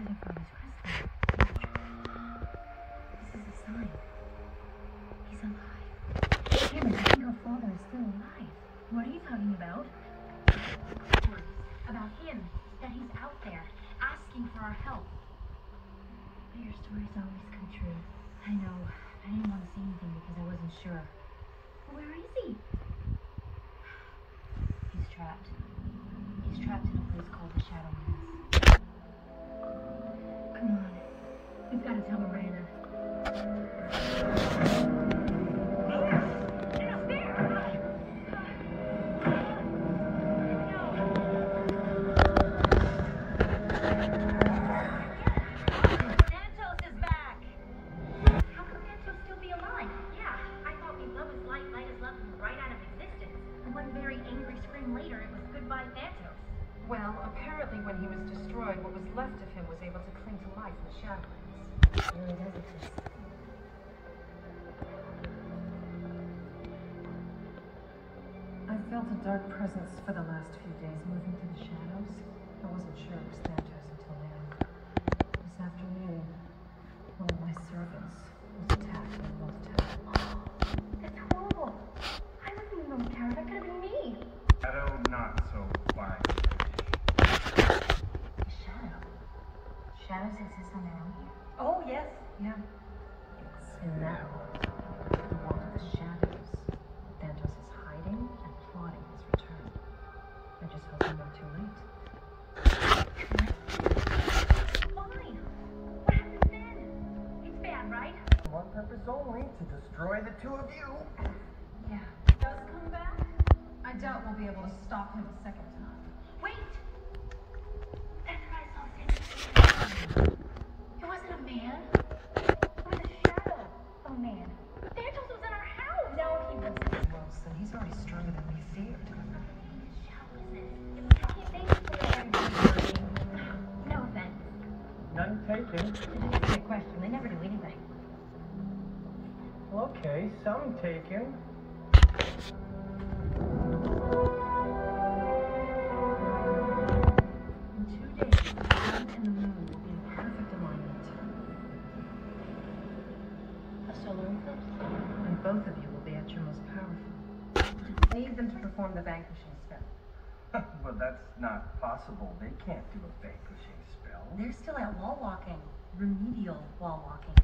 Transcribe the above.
their father's crystal. This is a sign. He's alive. Cameron, I think her father is still alive. What are you talking about? Stories about him, that he's out there, asking for our help. But your stories always come true. I know. I didn't want to say anything because I wasn't sure. But where is he? He's trapped. He's trapped in a place called the Shadowlands. Come on. We've got to tell Miranda. Later, it was goodbye Thanatos. Well, apparently when he was destroyed, what was left of him was able to cling to life in the Shadowlands. It really does exist. I felt a dark presence for the last few days moving through the shadows. I wasn't sure it was Thanatos until now. This afternoon, one of my servants was attacked by a multitask. That's horrible. I wasn't even on the tower. That could have been me. Shadow, not so fine. A shadow? Shadows exist on their own? Oh, yes. Yeah. It's in that world. The world of the shadows. Thanatos is hiding and plotting his return. I just hope I'm not too late. Why? What happens then? It's bad, right? One purpose only, to destroy the two of you. Yeah. Does come back? I doubt we'll be able to stop him a second time. Wait! That's what I saw standing. It wasn't a man. It was a shadow of a man. Thanatos was in our house! No, he wasn't. Wilson, he's already stronger than we feared. Whose shadow is this? It was talking things for everybody. No offense. None taken. It's just a good question. They never do anything. Okay, some taken. In 2 days, the sun and the moon will be in perfect alignment. A solar eclipse? And both of you will be at your most powerful. Need them to perform the vanquishing spell. Well, that's not possible. They can't do a vanquishing spell. They're still at wall walking. Remedial wall walking.